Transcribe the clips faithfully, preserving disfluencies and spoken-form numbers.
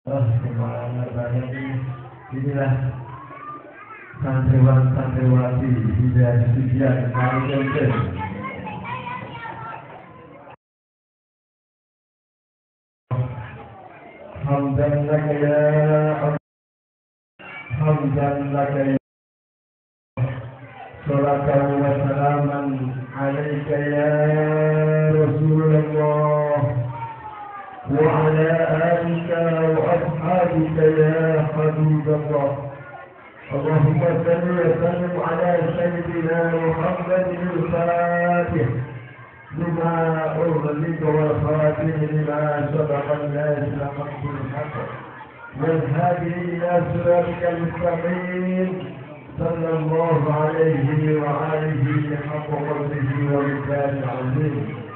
Inilah santriwan santriwati hidayah sucian kali konten. Hamdan laka ya Hamdan laka ya Salatan wa salaman alaika ya Rasulullah wa ala alika wa ashabika ya Habibullah. Allahumma salli wa sallim ala sayyidina Muhammadin al-Fatih لما أغلق والخاتم لما سبق الناس لقد الحق والهادي إلى صراطك المستقيم صلى الله عليه وآله حق قدره ومقداره العظيم.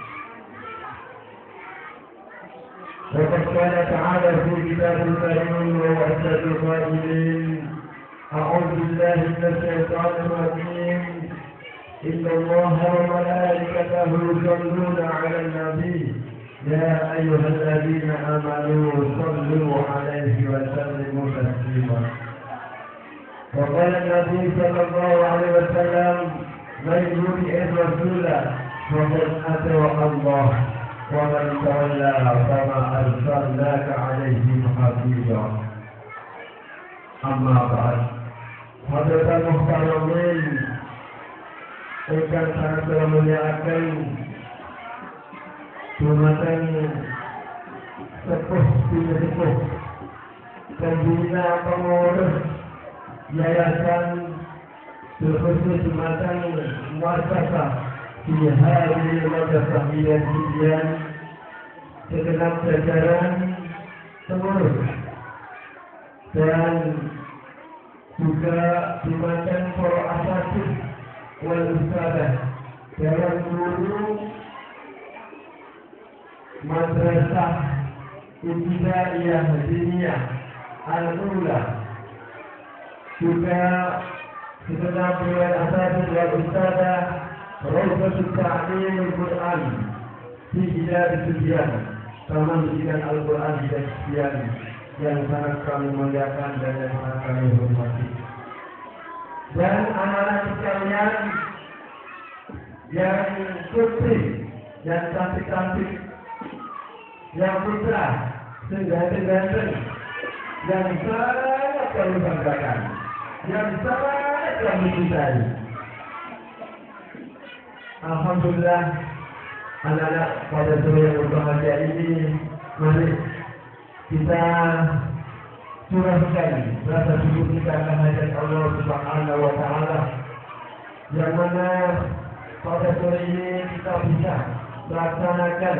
وقد قال تعالى في كتاب الكريم وهو أشهد القائلين أعوذ بالله من الشيطان الرجيم إن الله وملائكته يصلون على النبي يا أيها الذين آمنوا صلوا عليه وسلموا تسليما. وقال النبي صلى الله عليه وسلم من يطع الرسول فقد أطاع الله ومن تولى فما أرسلناك عليهم حفيظا. أما بعد حضرة المحترمين Ikan sangat telah muliakan Jumatan Sepuh Bina Sepuh Pembina Pengurus Yayasan Terkhusus Jumatan Muasasah Di hari Madrasah Hidayah Sucian segenap jajaran pengurus dan juga Jumatan para asatidz wal ustadzah dalam guru madrasah ibtidaiyah diniyah al-ula, juga segenap dewan asatidz wal ustadzah Rawdatul Ta'lim Al-Quran di Hidayah Sucian, Taman Pendidikan Al-Quran Hidayah Sucian yang sangat kami muliakan dan yang sangat kami hormati. Dan anak-anak sekalian yang putri, yang cantik-cantik, yang putra, seganteng-ganteng, yang sangat kami banggakan, yang sangat kami cintai. Alhamdulillah, anak-anak pada sore yang berbahagia ini, mari kita curahkan rasa syukur kita kehadirat Allah Subhanahu wa Ta'ala, yang mana pada sore ini kita bisa melaksanakan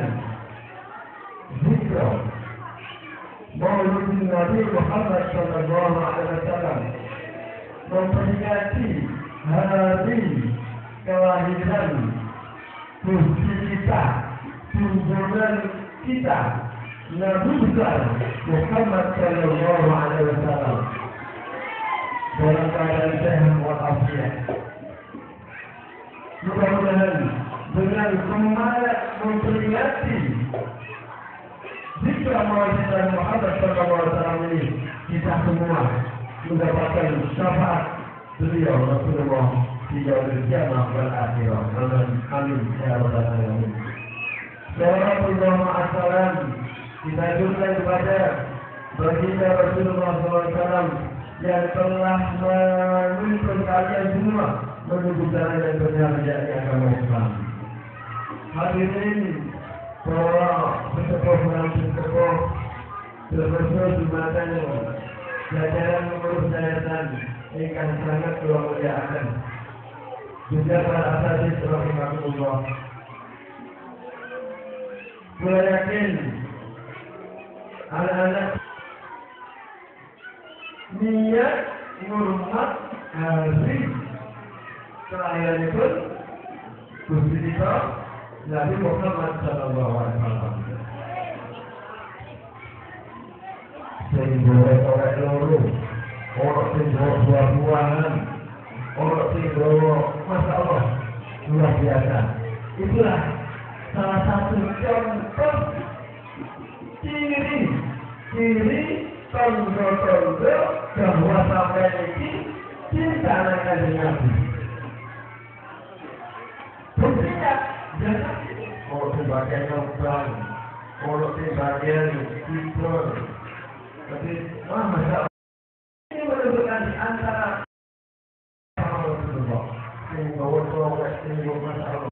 zikr Maulid Nabi Muhammad Sallallahu Alaihi Wasallam, memperingati hari kelahiran Gusti kita, junjungan kita, Nabi besar Muhammad Sallallahu Alaihi Wasallam dalam keadaan sehat walafiat. Mudah-mudahan dengan semangat memperingati zikr Maulid Muhammad Sallallahu Alaihi Wasallam ini, kita semua mendapatkan syafaat beliau Rasulullah di yaumil qiyamah wal akhirah. Amin ya rabbal alamin. Salawatullah ma'assalam kita juga kepada baginda Rasulullah shallallahu alaihi wasallam yang telah menuntun kalian semua menuju jalan yang benar yakni agama Islam. Hadirin para pesepuh dan pesepuh termasuk jumatan jajaran pengurus yayasan ingkang sangat kula muliakan, juga para asatidz rahimahumullah. Kula yakin anak-anak niat ngurmat hari kelahiran itu Gusti kita Nabi Muhammad Sallallahu Alaihi Wasallam. Sing gorek-gorek loro, orang sing buah-buahan, orang sing Masya Allah luar biasa. Itulah salah satu contoh ciri ciri tondo-tondo bahwa sampai ini cinta akan Nabi. Buktinya, jangan kalau sebagai nyobrang, kalau sebagai tidur, tapi wah masa ini menunjukkan di antara Rasulullah, sehingga waktu-waktu sehingga masalah